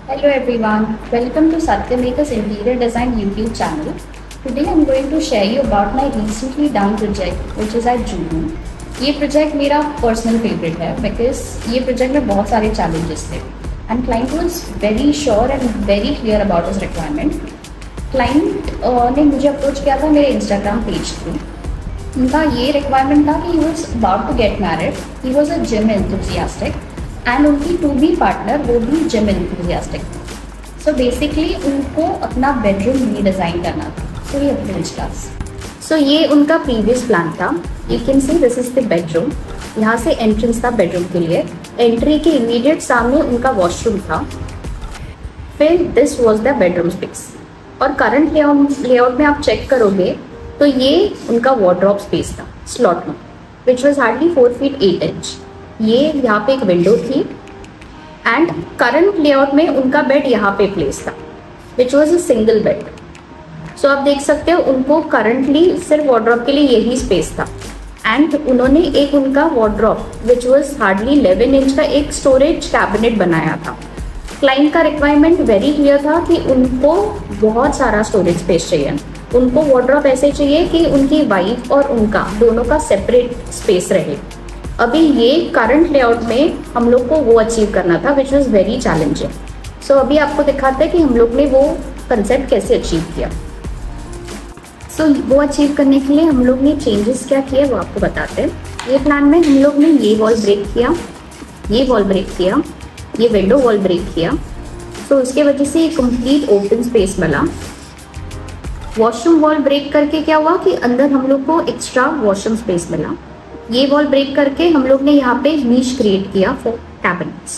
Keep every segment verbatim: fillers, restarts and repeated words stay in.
Hello everyone, welcome to Satyameka's Interior Design YouTube channel. Today I am going to share you about my recently done project which is at Juhu. ये project मेरा personal favourite है because ये project में बहुत सारे challenges थे and client was very sure and very clear about his requirement. Client ने मुझे अप्रोच किया था मेरे इंस्टाग्राम पेज थ्रू. उनका ये रिक्वायरमेंट था कि he was about to get married, he was a gym enthusiastic and उनकी टू बी पार्टनर वो भी जिम एंथुसियास्टिक. सो बेसिकली उनको अपना बेडरूम रीडिज़ाइन करना था. सो ये विलेज क्लास. सो ये उनका प्रीवियस प्लान था. You can see this is the bedroom. यहाँ से एंट्रेंस था बेडरूम के लिए. एंट्री के इमीडिएट सामने उनका वॉशरूम था. फिर this was the bedroom space. और करंट लेआउट में आप चेक करोगे तो ये उनका वार्डरोब स्पेस था स्लॉट में which was hardly four feet eight inch. ये यहाँ पे एक विंडो थी एंड करंट लेआउट में उनका बेड यहाँ पे प्लेस था which was a single bed. So आप देख सकते हो उनको करंटली सिर्फ वार्डरोब के लिए यही स्पेस था एंड उन्होंने एक उनका wardrobe which was hardly eleven inch का एक स्टोरेज कैबिनेट बनाया था. क्लाइंट का रिक्वायरमेंट वेरी क्लियर था कि उनको बहुत सारा स्टोरेज स्पेस चाहिए. उनको वार्डरोब ऐसे चाहिए कि उनकी वाइफ और उनका दोनों का सेपरेट स्पेस रहे. अभी ये करंट लेआउट में हम लोग को वो अचीव करना था which was very challenging. So अभी आपको दिखाते हैं कि हम लोग ने वो कंसेप्ट कैसे अचीव किया. सो so, वो अचीव करने के लिए हम लोग ने चेंजेस क्या किए वो आपको बताते हैं. ये प्लान में हम लोग ने ये वॉल ब्रेक किया, ये वॉल ब्रेक किया, ये विंडो वॉल ब्रेक किया. सो so, उसके वजह से ये कंप्लीट ओपन स्पेस मिला. वॉशरूम वॉल ब्रेक करके क्या हुआ कि अंदर हम लोग को एक्स्ट्रा वॉशरूम स्पेस मिला. ये वॉल ब्रेक करके हम लोग ने यहाँ पे नीश क्रिएट किया for cabinets.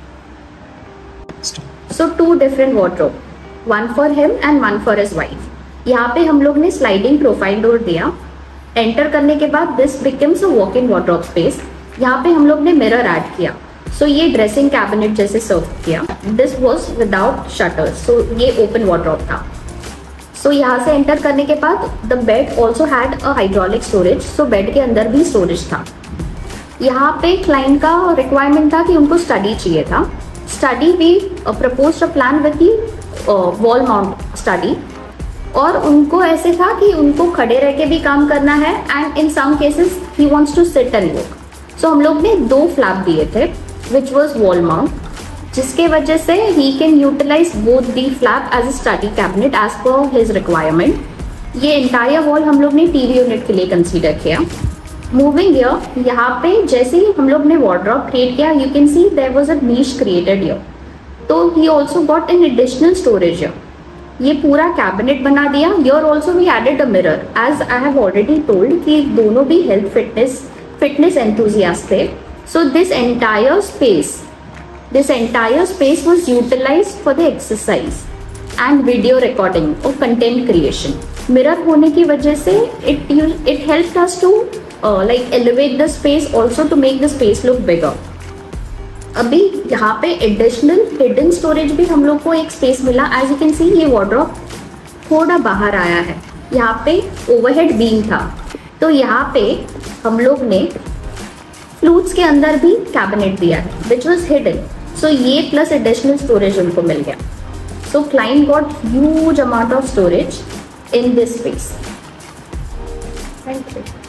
So two different wardrobe, one for him and one for his wife. यहाँ पे हम लोग ने स्लाइडिंग प्रोफाइल डोर दिया. एंटर करने के बाद this becomes a walk in wardrobe space. यहाँ पे हम लोग ने मिरर ऐड किया. सो so, ये ड्रेसिंग कैबिनेट जैसे सर्व किया. This was without shutters. So ये ओपन वार्डरोब था. सो so, यहाँ से एंटर करने के बाद the bed also had a hydraulic storage. So bed के अंदर भी स्टोरेज था. यहाँ पे क्लाइंट का रिक्वायरमेंट था कि उनको स्टडी चाहिए था. Study we propose a plan with the wall mount study. और उनको ऐसे था कि उनको खड़े रह के भी काम करना है and in some cases he wants to sit and work. So हम लोग ने दो फ्लैप दिए थे विच वॉज वॉल माउंट, जिसके वजह से he can utilise both the flap as a study cabinet as per his requirement. ये एंटायर वॉल हम लोग ने टीवी यूनिट के लिए कंसीडर किया. मूविंग हियर, यहाँ पे जैसे ही हम लोग ने वार्डरोब क्रिएट किया you can see there was a niche created here. तो he also got an additional storage here. ये पूरा कैबिनेट बना दिया. Here also we added a mirror as I have already told कि दोनों भी हेल्थ फिटनेस फिटनेस एंथुसियास्ट थे. So this entire space This entire space was utilized for the exercise and video recording or content creation. Mirror होने की वजह से it it helped us to uh, like elevate the space, also to make the space look bigger. अभी यहाँ पे additional hidden storage भी हम लोग को एक space मिला. As you can see ये wardrobe थोड़ा बाहर आया है. यहाँ पे overhead beam था तो यहाँ पे हम लोग ने फ्लूट्स के अंदर भी कैबिनेट दिया है which was hidden. So so, ये प्लस एडिशनल स्टोरेज उनको मिल गया. So client got huge amount of storage in this space. Thank you.